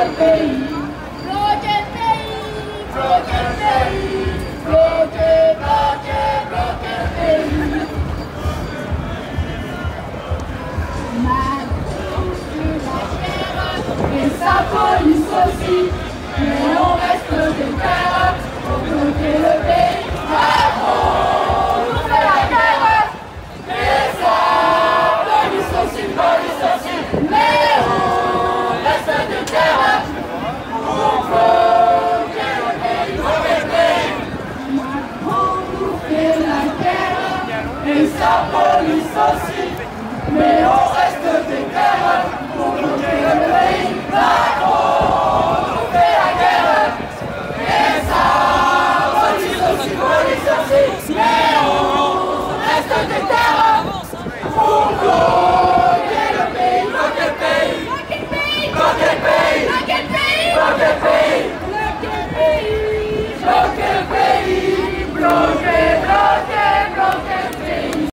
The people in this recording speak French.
le pays. Bloquer le pays, bloquer le pays, bloquer, bloquer, bloquer le pays. Macron sur la terre et sa police aussi, mais on reste des terres pour bloquer le pays. Macron nous fait la guerre et sa police aussi, mais on reste des terres pour bloquer le pays. Macron nous fait la guerre et sa police